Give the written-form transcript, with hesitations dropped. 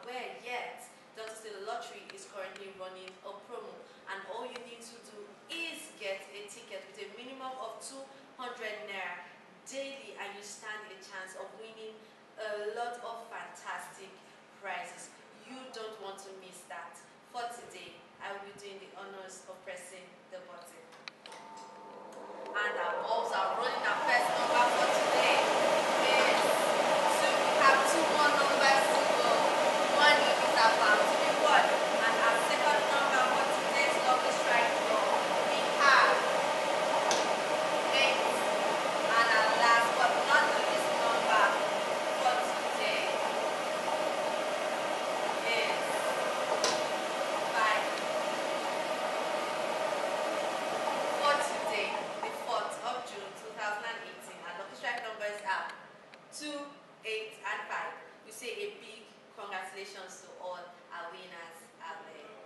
aware yet, Delta State Lottery is currently running a promo, and all you need to do is get a ticket with a minimum of 200 naira daily, and you stand a chance of winning a lot of fantastic prizes. You don't want to miss that. For today, I will be doing the honors of pressing the button. And our balls are rolling. Our first number for today is 2. We have 2 more numbers to go. One is about to be won. And our second number for today's lucky strike draw, we have 8. And our last but not the least number for today is 5. For today, the 4th of June 2018, our lucky strike numbers are 2, 8, and 5. We say a big congratulations to all our winners out there.